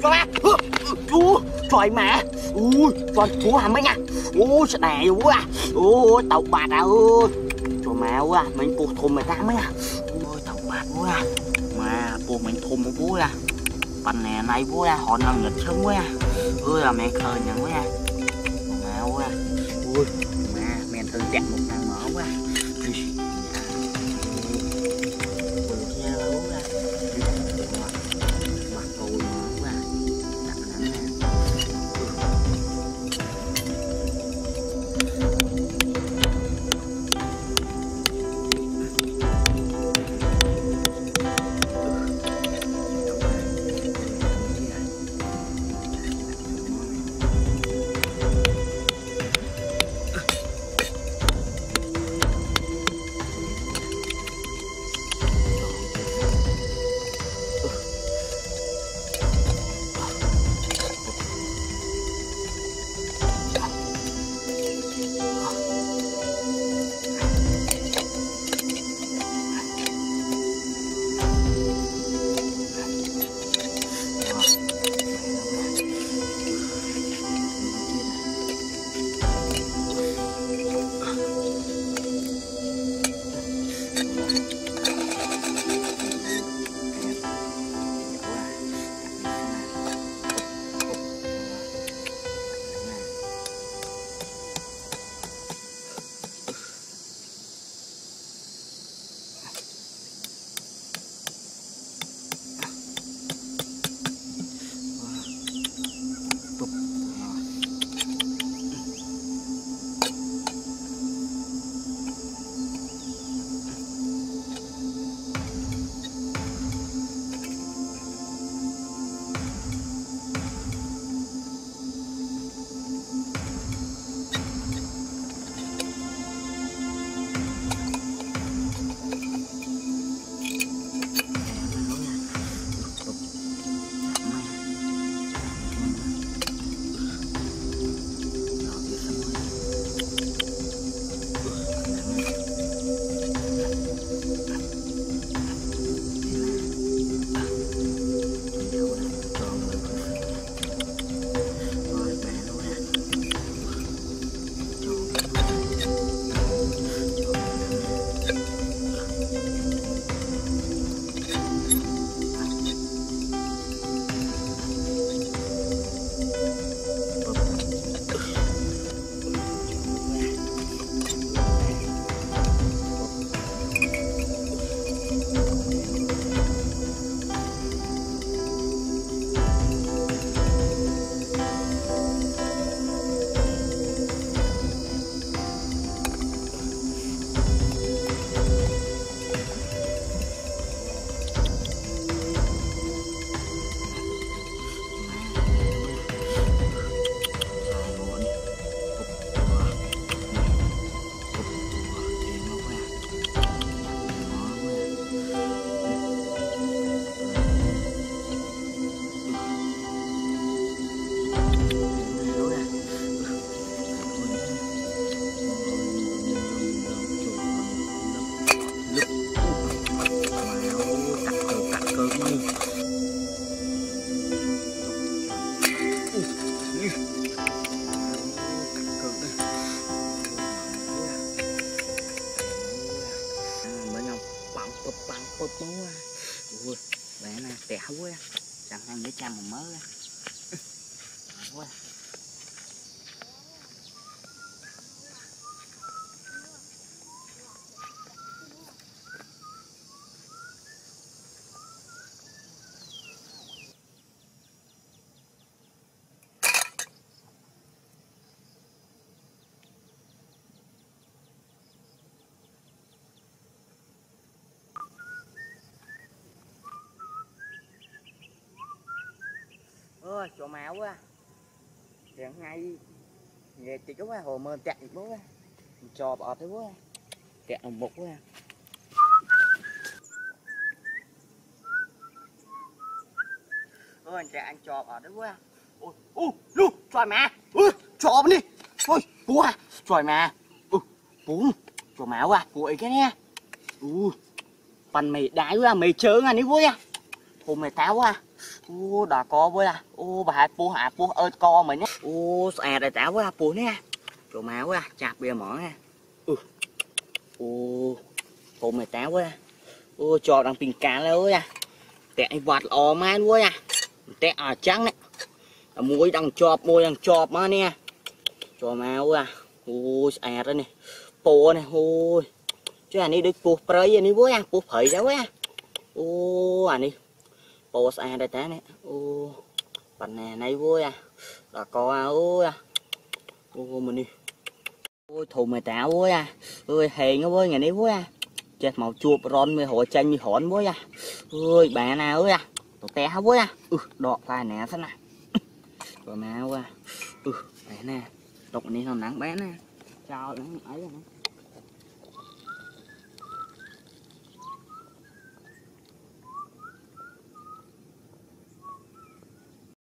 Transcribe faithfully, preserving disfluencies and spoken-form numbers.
cho má chú trời mà ui con chú hàm mấy nha ui sợ đè quá à ui tàu bạc à ơi trời mà quá mình cuộc thùng mày ta mấy à ui tàu bạc quá à mà cuộc mình thùng một búa à bánh nè này búa à họ nâng nghịch sớm quá à ui là mẹ khơi nhận quá à mà quá ui mà mẹ tự đẹp một thằng mở quá ui bé nè tẻ quá chẳng ăn để chăm một mớ quá ôi chỗ máu quá điện ngay về thì có hồ mơ chạy bố quá cho bỏ tới quá chạy một quá ôi anh chạy anh cho bỏ tới quá ôi u lu trời mà ui cho đi thôi bố trời mà u bố chỗ máu quá cuội cái nè u phần mày đái quá mày chớ à ní vui à thôi mày táo quá Ô đã có với à. Ô bà hạt pua hạt pua ơi co mình nhé. Ô xè đại tảo với à pua nè. Chỗ má quá chạp bia mỏ nè. Ừ. Ô cô mày táo quá. Ô cho đang tình cá lâu à. Tẹ vặt ò mai luôn à. Tẹ à trắng đấy. Muối đang chọp muối đang chọp mà nè. Cho má quá. Ô xè ra nè. Pua nè. Ôi. Chứ anh đi được pua prey anh đi với à. Pua phẩy ra quá. Ô anh đi. Pua xè đại tá nè. Ô. Bạn nè này vui à. Đã có à ôi à. Ô mình đi. Ôi thù mày táo vui à. Ôi hèn nó vui ngày này vui à. Chết màu chuột ron mày hội chanh mày hòn vui à. Ôi bà nào ơi à. Tổ té vui à. Ừ đọ phải nè thế này. Rồi má vui à. Ừ bé nè. Đọc này nó nắng bé nè. Chào nắng ấy rồi.